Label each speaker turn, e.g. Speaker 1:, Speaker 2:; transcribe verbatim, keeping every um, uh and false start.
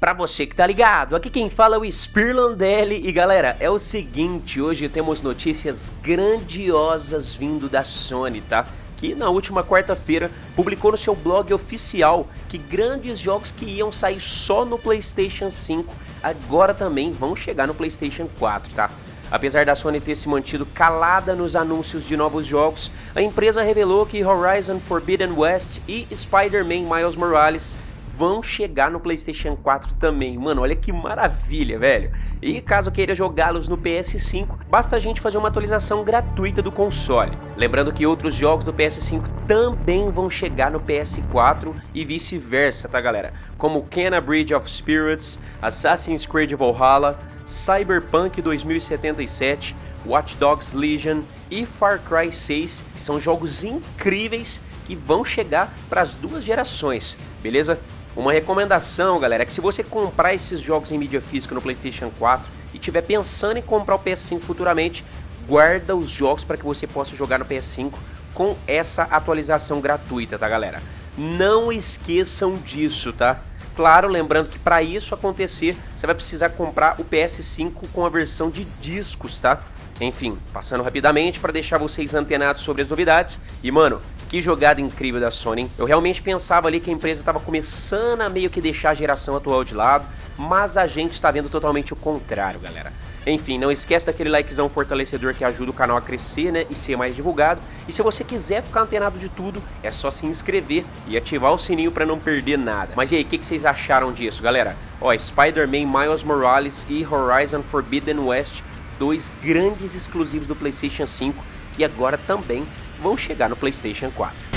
Speaker 1: Pra você que tá ligado, aqui quem fala é o Spirlandelli e galera, é o seguinte, hoje temos notícias grandiosas vindo da Sony, tá? Que na última quarta-feira publicou no seu blog oficial que grandes jogos que iam sair só no PlayStation cinco agora também vão chegar no PlayStation quatro, tá? Apesar da Sony ter se mantido calada nos anúncios de novos jogos, a empresa revelou que Horizon Forbidden West e Spider-Man Miles Morales vão chegar no PlayStation quatro também. Mano, olha que maravilha, velho. E caso queira jogá-los no P S cinco, basta a gente fazer uma atualização gratuita do console. Lembrando que outros jogos do P S cinco também vão chegar no P S quatro e vice-versa, tá galera? Como Kena Bridge of Spirits, Assassin's Creed Valhalla, Cyberpunk dois mil e setenta e sete, Watch Dogs Legion e Far Cry seis, que são jogos incríveis que vão chegar para as duas gerações, beleza? Uma recomendação, galera, é que se você comprar esses jogos em mídia física no PlayStation quatro e estiver pensando em comprar o P S cinco futuramente, guarda os jogos para que você possa jogar no P S cinco com essa atualização gratuita, tá, galera? Não esqueçam disso, tá? Claro, lembrando que para isso acontecer, você vai precisar comprar o P S cinco com a versão de discos, tá? Enfim, passando rapidamente para deixar vocês antenados sobre as novidades. E, mano, que jogada incrível da Sony, hein? Eu realmente pensava ali que a empresa estava começando a meio que deixar a geração atual de lado, mas a gente está vendo totalmente o contrário, galera. Enfim, não esquece daquele likezão fortalecedor que ajuda o canal a crescer, né, e ser mais divulgado. E se você quiser ficar antenado de tudo, é só se inscrever e ativar o sininho para não perder nada. Mas e aí, o que, que vocês acharam disso, galera? Ó, Spider-Man Miles Morales e Horizon Forbidden West, dois grandes exclusivos do PlayStation cinco, que agora também vão chegar no PlayStation quatro.